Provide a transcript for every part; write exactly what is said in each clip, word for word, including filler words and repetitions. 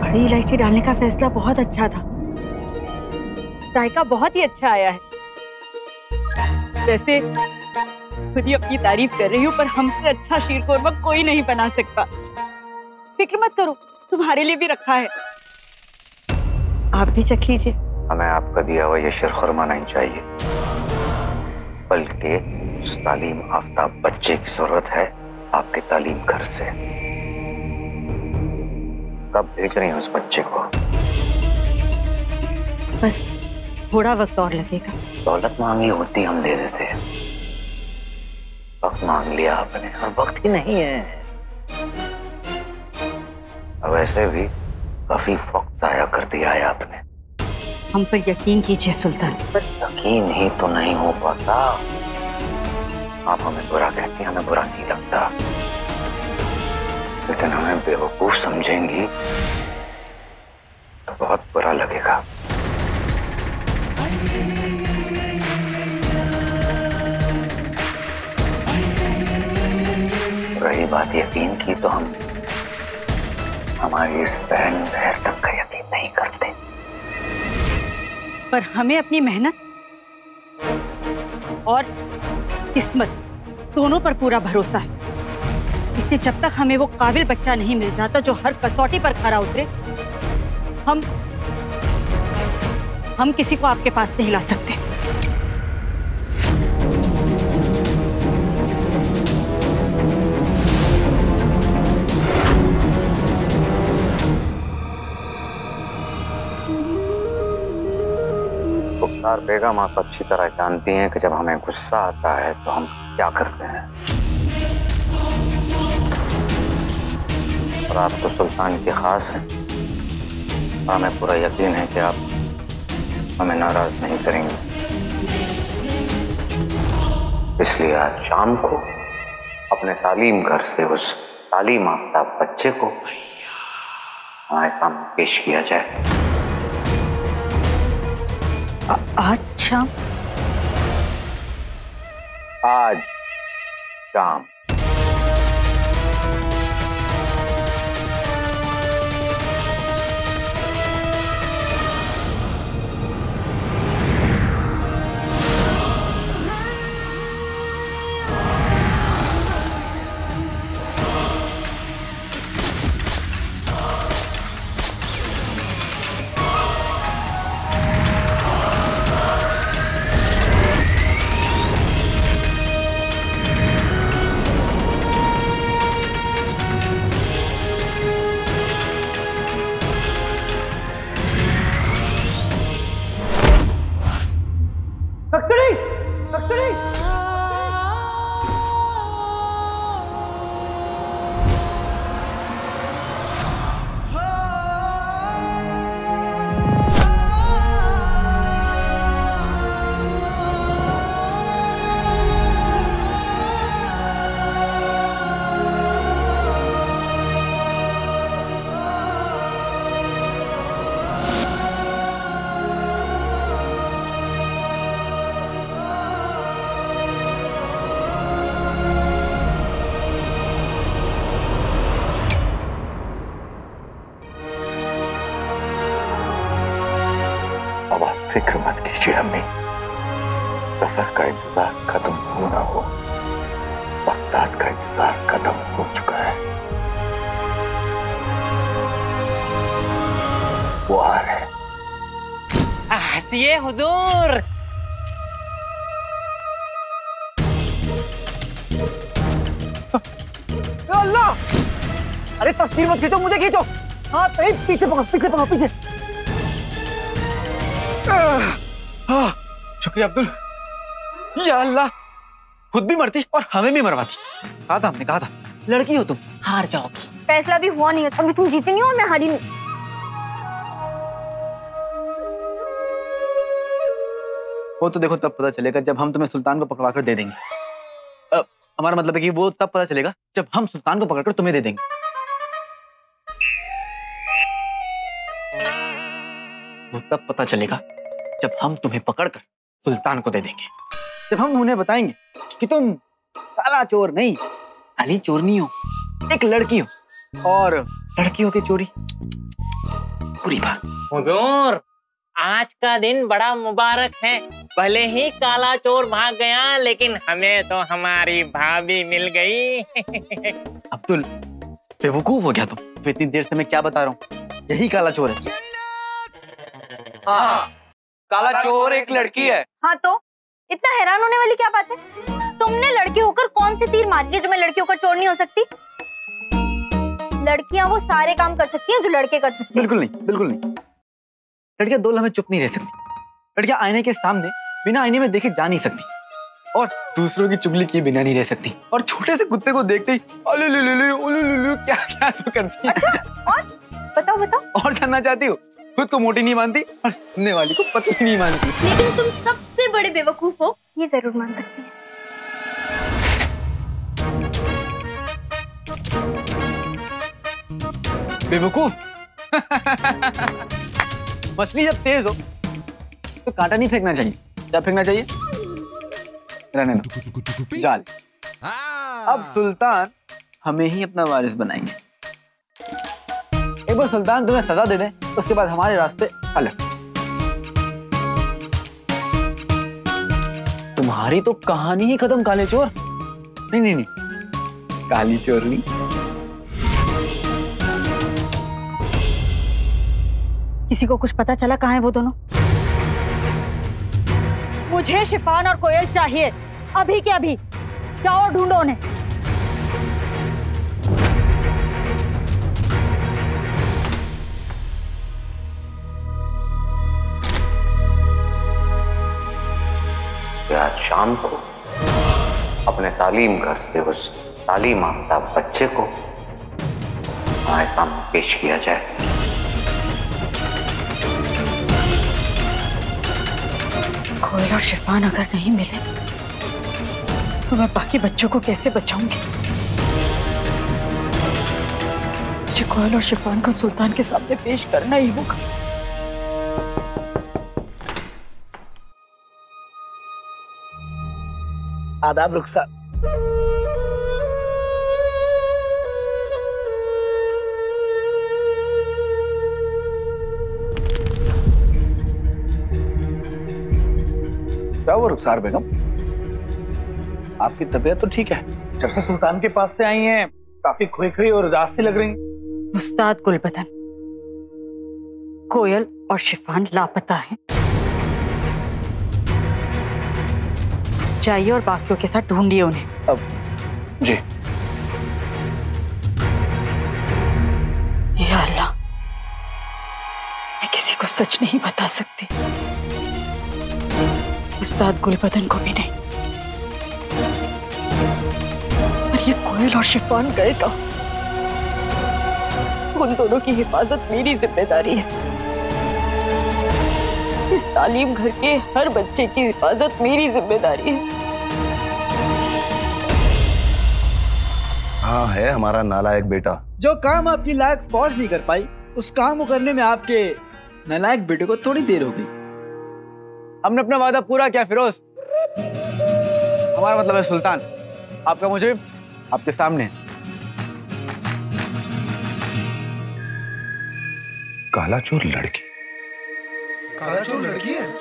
बड़ी इलायची डालने का फैसला बहुत अच्छा था। जायका बहुत ही अच्छा आया है। वैसे खुद ही अपनी तारीफ कर रही हूँ, पर हमसे अच्छा शीरकोरमा कोई नहीं बना सकता। फिक्र मत करो, तुम्हारे लिए भी रखा है, आप भी चख लीजिए। हमें आपका दिया हुआ ये शीरकोरमा नहीं चाहिए, बल्कि उस तालीम आफ्ताब बच्चे की जरूरत है आपके तालीम घर से। कब भेज रही हैं उस बच्चे को? बस थोड़ा वक्त और लगेगा। दौलत मांगी होती हम दे देते हैं, वक्त मांग लिया आपने और वक्त ही नहीं है। और वैसे भी काफी वक्त जाया कर दिया है आपने। हम पर यकीन कीजिए सुल्तान। पर यकीन ही तो नहीं हो पाता। आप हमें बुरा कहती, हमें बुरा नहीं लगता, लेकिन हमें बेवकूफ समझेंगी तो बहुत बुरा लगेगा। रही बात यकीन की, तो हम हमारी इस बहन बहर तक का यकीन नहीं करते। पर हमें अपनी मेहनत और किस्मत दोनों पर पूरा भरोसा है। इसलिए जब तक हमें वो काबिल बच्चा नहीं मिल जाता जो हर कसौटी पर खरा उतरे, हम हम किसी को आपके पास नहीं ला सकते। गुफ्तार बेगम आप अच्छी तरह जानती हैं कि जब हमें गुस्सा आता है तो हम क्या करते हैं। और आप तो सुल्तान की खास हैं, और हमें पूरा यकीन है कि आप हमें नाराज नहीं करेंगे। इसलिए आज शाम को अपने तालीम घर से उस तालीम आफ्ताब बच्चे को हमारे सामने पेश किया जाए। आज शाम? आज शाम। फिक्र मत कीजिए अम्मी, सफर का इंतजार खत्म हो ना हो, वक्तात का इंतजार खत्म हो चुका है। वो आ रहे हैं। आसिए हुजूर। अल्लाह! अरे तस्वीर मत खींचो, मुझे खींचो। हाँ पीछे पकड़ो, पीछे पकड़ो, पीछे। हाँ, शुक्रिया अब्दुल। या अल्लाह, खुद भी मरती और हमें भी मरवाती। कहा था हमने, कहा था लड़की हो तुम, हार जाओगी। फैसला भी हुआ नहीं है, अभी तुम जीती नहीं हो, मैं हारी नहीं। वो तो देखो तब पता चलेगा जब हम तुम्हें सुल्तान को पकड़वा कर दे देंगे। अब हमारा मतलब है कि वो तब पता चलेगा जब हम सुल्तान को पकड़कर तुम्हें दे देंगे। वो तब पता चलेगा जब हम तुम्हें पकड़कर सुल्तान को दे देंगे। जब हम उन्हें बताएंगे कि तुम काला चोर नहीं, काली चोरनी हो, एक लड़की हो, और लड़कियों की चोरी पूरी बात। हुजूर, आज का दिन बड़ा मुबारक है। भले ही काला चोर भाग गया, लेकिन हमें तो हमारी भाभी मिल गई। अब्दुल, बेवकूफ हो गया तुम। तो इतनी देर से मैं क्या बता रहा हूँ, यही काला चोर है। हाँ, काला चोर एक लड़की है। हाँ तो इतना हैरान होने वाली क्या बात है? तुमने लड़की होकर कौन से तीर मार दिए जो मैं लड़की होकर चोर नहीं हो सकती? लड़कियां वो सारे काम कर सकती हैं जो लड़के कर सकते हैं। बिल्कुल नहीं, बिल्कुल नहीं। लड़कियां दो लम्हे चुप नहीं रह सकती। लड़कियां आईने के सामने बिना आईने में देखे जा नहीं सकती, और दूसरों की चुगली किए बिना नहीं रह सकती। और छोटे से कुत्ते को देखते ही अले ले ले ले उलू लुलू क्या क्या तो करती है। अच्छा, और बताओ बताओ और जानना चाहती हो? खुद को मोटी नहीं मानती और सुनने वाली को पतली नहीं मानती। लेकिन तुम सबसे बड़े बेवकूफ हो, ये जरूर मान सकती हैं। बेवकूफ? मछली जब तेज हो तो कांटा नहीं फेंकना चाहिए। क्या फेंकना चाहिए? रहने दो, जाल। अब सुल्तान हमें ही अपना वारिस बनाएंगे। एक बार सुल्तान तुम्हें सजा दे दें, उसके बाद हमारे रास्ते अलग। तुम्हारी तो कहानी ही खत्म काले चोर। नहीं नहीं नहीं, काली चोरनी। किसी को कुछ पता चला कहाँ है वो दोनों? मुझे शिफान और कोयल चाहिए, अभी के अभी। जाओ और ढूंढो उन्हें। आज शाम को अपने तालीम घर से उस तालीम याफ्ता बच्चे को हमारे सामने पेश किया जाए। कोयल और शिफान अगर नहीं मिले तो मैं बाकी बच्चों को कैसे बचाऊंगी? मुझे कोयल और शिफान को सुल्तान के सामने पेश करना ही होगा। आदाब रुखसार। क्या हुआ रुखसार बेगम? आपकी तबीयत तो ठीक है? जब से सुल्तान के पास से आई हैं काफी खोई खोई और उदास सी लग रही हैं। उस्ताद गुलबदन, कोयल और शिफान लापता हैं। जाइए और बाकियों के साथ ढूंढिए उन्हें। अब जी। या अल्लाह, मैं किसी को सच नहीं बता सकती, उस्ताद गुलबदन को भी नहीं। पर ये कोयल और शिफान गए कहाँ? उन दोनों की हिफाजत मेरी जिम्मेदारी है। इस तालीम घर के हर बच्चे की हिफाजत मेरी जिम्मेदारी है। हाँ, है हमारा नालायक बेटा। जो काम आपकी लायक फौज नहीं कर पाई, उस काम को करने में आपके नालायक बेटे को थोड़ी देर हो गई। हमने अपना वादा पूरा किया फिरोज। हमारा मतलब है सुल्तान। आपका मुजरिम आपके सामने है। काला चोर लड़की? काला चोर लड़की है?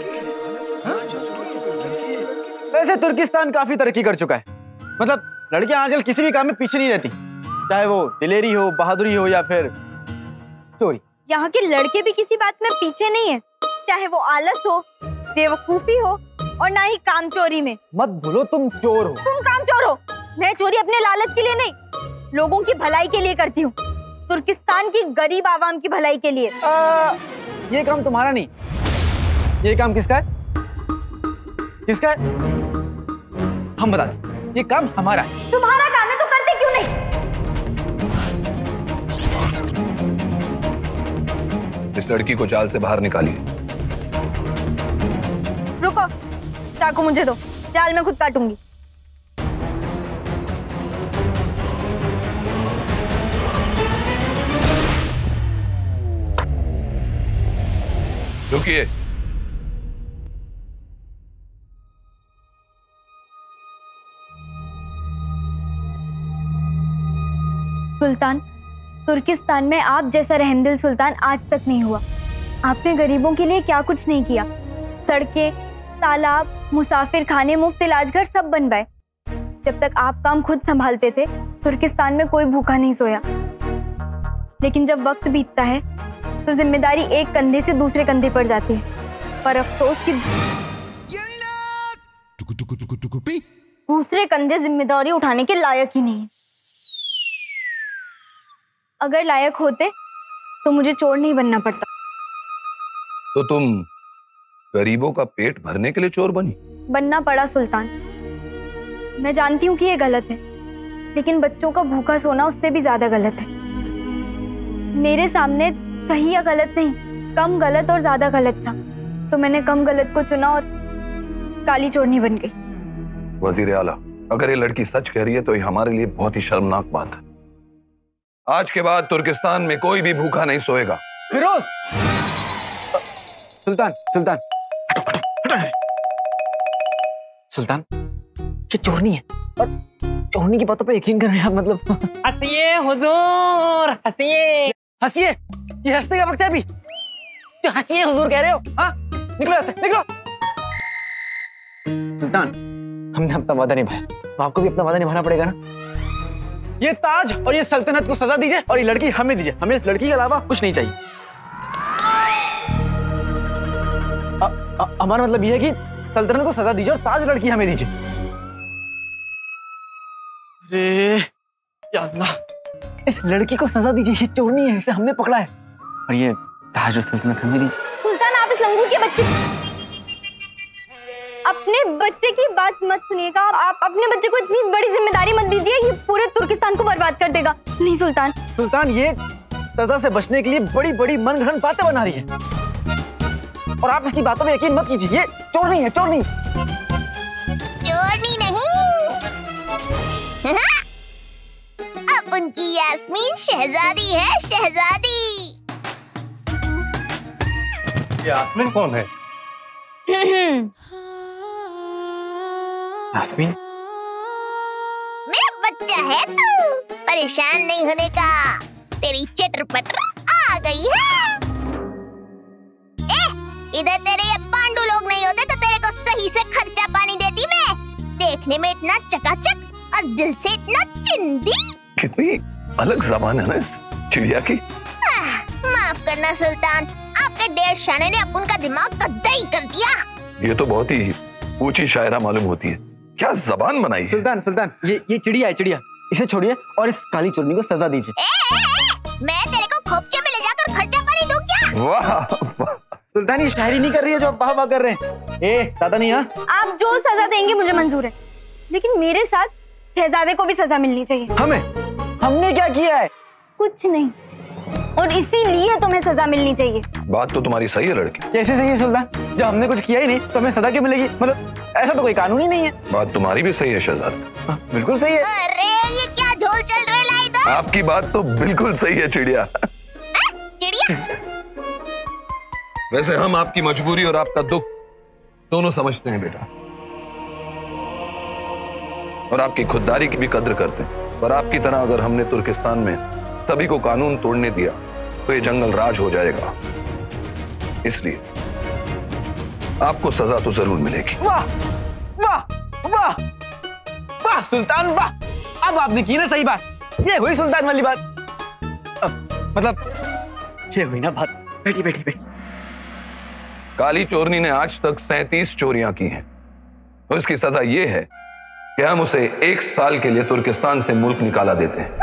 वैसे तुर्किस्तान काफी तरक्की कर चुका है। मतलब लड़कियां आजकल किसी भी काम में पीछे नहीं रहती, चाहे वो दिलेरी हो, बहादुरी हो या फिर चोरी। यहाँ के लड़के भी किसी बात में पीछे नहीं है, चाहे वो आलस हो, बेवकूफी हो और ना ही कामचोरी में। मत भूलो तुम चोर हो। तुम कामचोर हो। मैं चोरी अपने लालच के लिए नहीं, लोगों की भलाई के लिए करती हूँ। तुर्किस्तान की गरीब आवाम की भलाई के लिए। आ, ये काम तुम्हारा नहीं, ये काम किसका है? किसका है? हम बता दें, ये काम हमारा है। तुम्हारा काम है तो करते क्यों नहीं? इस लड़की को जाल से बाहर निकालिए। रुको, चाकू मुझे दो, जाल में खुद काटूंगी। रुकिए। सुल्तान, तुर्किस्तान में आप जैसा रहमदिल सुल्तान आज तक नहीं हुआ। आपने गरीबों के लिए क्या कुछ नहीं किया। सड़कें, तालाब, मुसाफिर खाने, मुफ्त इलाज घर सब बनवाए। जब तक आप काम खुद संभालते थे तुर्किस्तान में कोई भूखा नहीं सोया। लेकिन जब वक्त बीतता है तो जिम्मेदारी एक कंधे से दूसरे कंधे पर जाती है, पर अफसोस कि दूसरे कंधे जिम्मेदारी उठाने के लायक ही नहीं है। अगर लायक होते तो मुझे चोर नहीं बनना पड़ता। तो तुम गरीबों का पेट भरने के लिए चोर बनी? बनना पड़ा सुल्तान। मैं जानती हूँ कि ये गलत है, लेकिन बच्चों का भूखा सोना उससे भी ज्यादा गलत है। मेरे सामने सही या गलत नहीं, कम गलत और ज्यादा गलत था, तो मैंने कम गलत को चुना और काली चोरनी बन गई। वजीर आला, अगर ये लड़की सच कह रही है तो ये हमारे लिए बहुत ही शर्मनाक बात है। आज के बाद तुर्किस्तान में कोई भी भूखा नहीं सोएगा। फिरोज! सुल्तान, सुल्तान, सुल्तान, ये चोरनी है और चोरनी की बातों पर यकीन कर रहे हैं आप? मतलब हंसिए हुजूर, हंसिए। हंसिए? ये हंसने का वक्त है अभी? जो हंसिए हुजूर कह रहे हो? हाँ, निकलो यहाँ से, निकलो। सुल्तान, हमने अपना वादा निभाया, तो आपको भी अपना वादा निभाना पड़ेगा ना। ये ताज और ये सल्तनत को सजा दीजिए और ये लड़की हमें दीजिए। हमें इस लड़की के अलावा कुछ नहीं चाहिए। हमारा मतलब ये है कि सल्तनत को सजा दीजिए और ताज लड़की हमें दीजिए। अरे या अल्लाह, इस लड़की को सजा दीजिए, ये चोरनी है, इसे हमने पकड़ा है, और ये ताज और सल्तनत हमें दीजिए। सुल्तान, आप इस लंगूर के बच्चे अपने बच्चे की बात मत सुनिएगा। आप अपने बच्चे को इतनी बड़ी जिम्मेदारी मत दीजिए, ये पूरे तुर्किस्तान को बर्बाद कर देगा। नहीं सुल्तान। सुल्तान, ये सजा से बचने के लिए बड़ी बड़ी मनगढ़ंत बातें बना रही है, और आप इसकी बातों में यकीन मत कीजिए। ये चोरनी है, चोरनी। चोरनी नहीं, अब उनकी यास्मीन शहजादी है, शहजादी। यास्मीन कौन है? यास्मीन मेरा बच्चा है तू, परेशान नहीं होने का। तेरी चटर पटर आ गई है। ए, इधर तेरे ये पांडु लोग नहीं होते तो तेरे को सही से खर्चा पानी देती मैं। देखने में इतना चकाचक और दिल से इतना चिंदी। कितनी अलग जबान है ना इस चिड़िया की। माफ करना सुल्तान, आपके डेढ़ शाने ने अपन का दिमाग कद्दाई कर दिया। ये तो बहुत ही ऊंची शायरा मालूम होती है, क्या जबान बनाई है। सुल्तान, सुल्तान, ये ये चिड़िया है, चिड़िया। इसे छोड़िए और इस काली चोरनी को सजा दीजिए। ए, ए, ए, मैं तेरे को खोपचे में ले जाकर खर्चा पानी दूं क्या? वाह वाह। सुल्तान, ये शायरी नहीं कर रही है जो आप वाह वाह कर रहे हैं। ए, दादा नहीं। हाँ, आप जो सजा देंगे मुझे मंजूर है, लेकिन मेरे साथ शहजादे को भी सजा मिलनी चाहिए। हमें? हमने क्या किया है? कुछ नहीं, और इसीलिए तुम्हें सजा मिलनी चाहिए। बात तो तुम्हारी सही है लड़की। कैसे सही है सुल्तान? जब हमने कुछ किया ही नहीं तो हमें सजा क्यों मिलेगी? मतलब ऐसा तो कोई कानून ही नहीं है। बात तुम्हारी भी सही है शहजाद। बिल्कुल सही है। अरे ये क्या झोल चल रहा है इधर? आपकी बात तो बिल्कुल सही है चिड़िया। चिड़िया? वैसे हम आपकी मजबूरी और आपका दुख दोनों समझते हैं बेटा, और आपकी खुददारी की भी कद्र करते हैं, पर आपकी तरह अगर हमने तुर्किस्तान में सभी को कानून तोड़ने दिया तो ये जंगल राज हो जाएगा। इसलिए आपको सजा तो जरूर मिलेगी। वाह वाह वाह वाह सुल्तान, वाह! अब आपने की ना सही बात। ये हुई सुल्तान वाली बात। अब, मतलब ये हुई ना बात। बैठी बैठी बैठी। काली चोरनी ने आज तक सैंतीस चोरियां की हैं, तो इसकी सजा ये है कि हम उसे एक साल के लिए तुर्किस्तान से मुल्क निकाला देते हैं।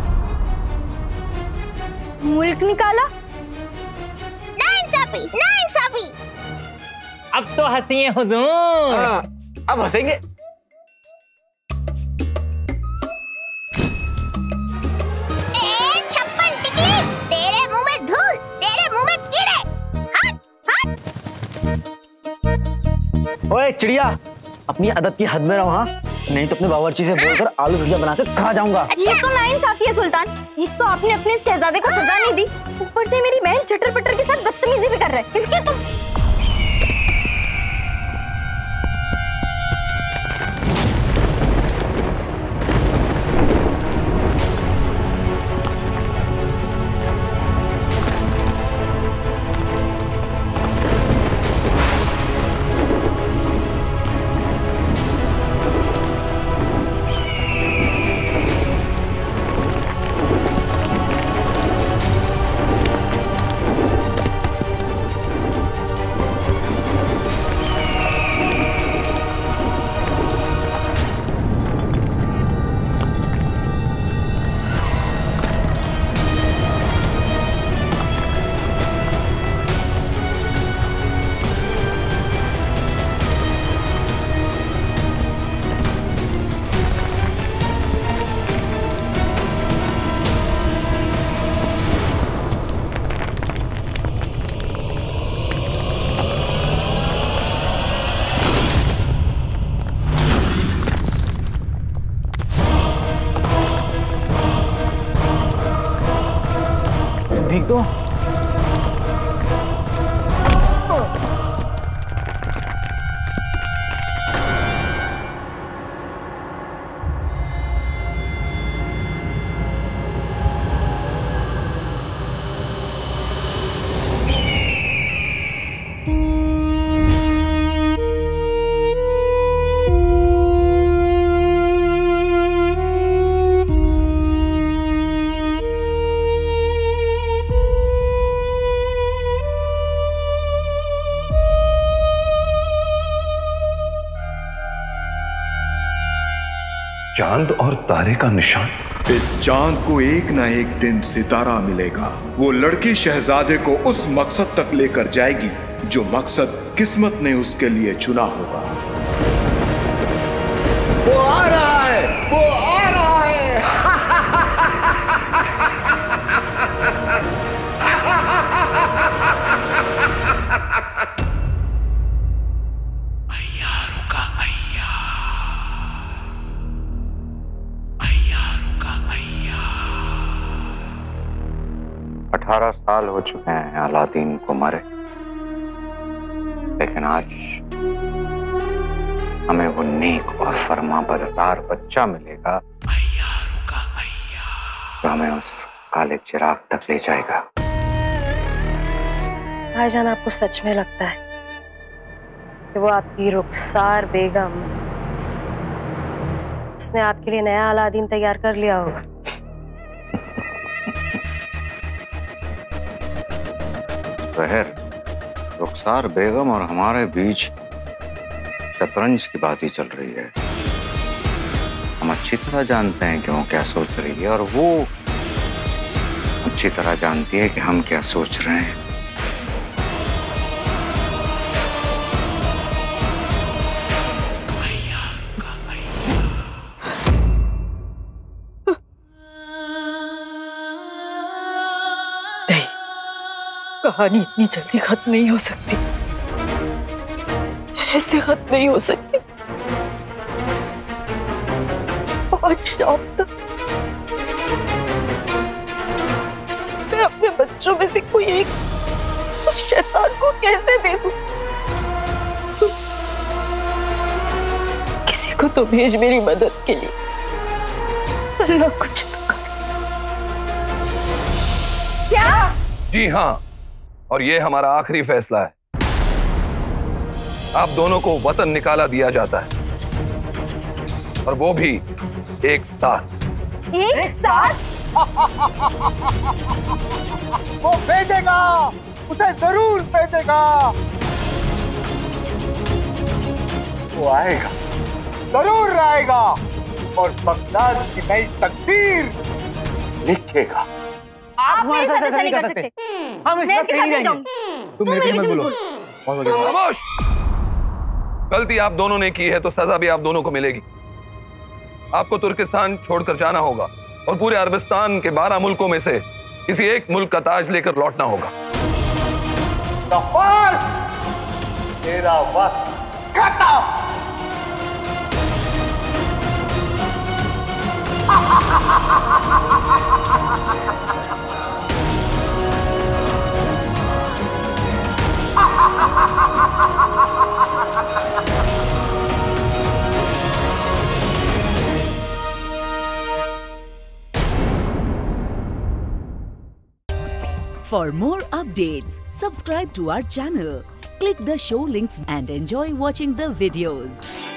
मुल्क निकाला? नाइंसाफी, नाइंसाफी। अब तो हंसिए हुजूर। हाँ, अब हंसेंगे। ए छप्पन टिकली, तेरे मुंह में धूल, तेरे मुंह में कीड़े। हट, हट। ओए चिड़िया, अपनी अदब की हद में रहो। हाँ, नहीं तो अपने बावर्ची से बोलकर आलू भुजिया बनाकर खा जाऊंगा। ये तो नाइंसाफी है सुल्तान। एक तो आपने अपने शहजादे को सजा नहीं दी, ऊपर से मेरी बहन चटर पटर के साथ बदतमीजी भी कर रहे हैं। इसके तुम नहीं तो चांद और तारे का निशान। इस चांद को एक ना एक दिन सितारा मिलेगा। वो लड़की शहजादे को उस मकसद तक लेकर जाएगी जो मकसद किस्मत ने उसके लिए चुना होगा। वो आ रहा है, वो आ रहा है। अठारह साल हो चुके हैं अलादीन को मरे, लेकिन आज हमें वो नेक और फरमाबरदार बच्चा मिलेगा जो हमें उस काले चिराग तक ले जाएगा। भाईजान, आपको सच में लगता है कि वो आपकी रुखसार बेगम, उसने आपके लिए नया अलादीन तैयार कर लिया होगा? जहर, रुखसार बेगम और हमारे बीच शतरंज की बाजी चल रही है। हम अच्छी तरह जानते हैं कि वो क्या सोच रही है और वो अच्छी तरह जानती है कि हम क्या सोच रहे हैं। कहानी इतनी जल्दी खत्म नहीं हो सकती, ऐसे खत्म नहीं हो सकती। आज शाम तक मैं अपने बच्चों में से कोई एक उस शैतान को कैसे दे दूं? किसी को तो भेज मेरी मदद के लिए। अल्लाह कुछ तो कर। क्या? जी हाँ, और ये हमारा आखिरी फैसला है। आप दोनों को वतन निकाला दिया जाता है, और वो भी एक साथ। एक साथ? वो भेजेगा, उसे जरूर भेजेगा। वो आएगा, जरूर आएगा, और बगदाद की नई तकदीर लिखेगा। आप हमारे साथ ऐसा नहीं कर सकते। हम इस बात नहीं जाएंगे। तुम मेरे मत बोलो। खामोश। गलती आप दोनों ने की है तो सजा भी आप दोनों को मिलेगी। आपको तुर्किस्तान छोड़कर जाना होगा और पूरे अरबिस्तान के बारह मुल्कों में से किसी एक मुल्क का ताज लेकर लौटना होगा। तेरा वक्त खत्म। For more updates, subscribe to our channel, click the show links and enjoy watching the videos.